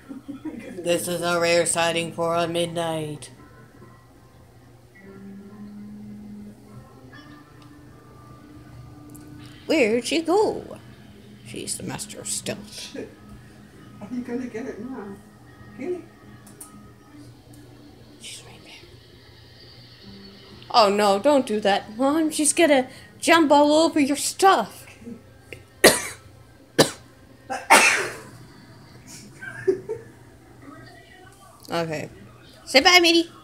This is a rare sighting for a midnight. Where'd she go? She's the master of stealth. Shit. Are you gonna get it now? Get it? She's right there. Oh no, don't do that, Mom. She's gonna jump all over your stuff. Okay. Say bye, Mitty.